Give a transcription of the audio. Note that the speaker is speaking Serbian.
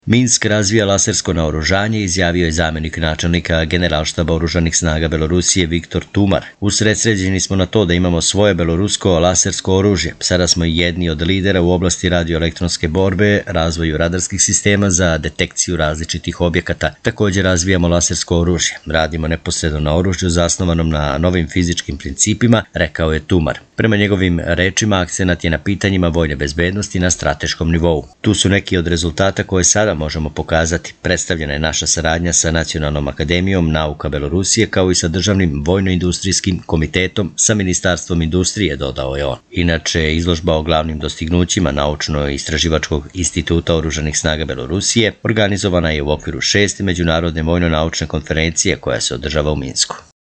Minsk razvija lasersko naoružanje, izjavio je zamjenik načelnika Generalštaba oružanih snaga Belorusije Viktor Tumar. Usredsređeni smo na to da imamo svoje belorusko lasersko oružje. Sada smo jedni od lidera u oblasti radioelektronske borbe, razvoju radarskih sistema za detekciju različitih objekata. Također razvijamo lasersko oružje. Radimo neposredno na oružju zasnovanom na novim fizičkim principima, rekao je Tumar. Prema njegovim rečima, akcenat je na pitanjima vojne bezbednosti na strateškom nivou. Tu su neki od rezultata koje sada možemo pokazati. Predstavljena je naša saradnja sa Nacionalnom akademijom nauka Belorusije kao i sa Državnim vojno-industrijskim komitetom sa Ministarstvom industrije, dodao je on. Inače, izložba o glavnim dostignućima Naučno-istraživačkog instituta oružanih snaga Belorusije organizovana je u okviru 6. međunarodne vojno-naučne konferencije koja se održava u Minsku.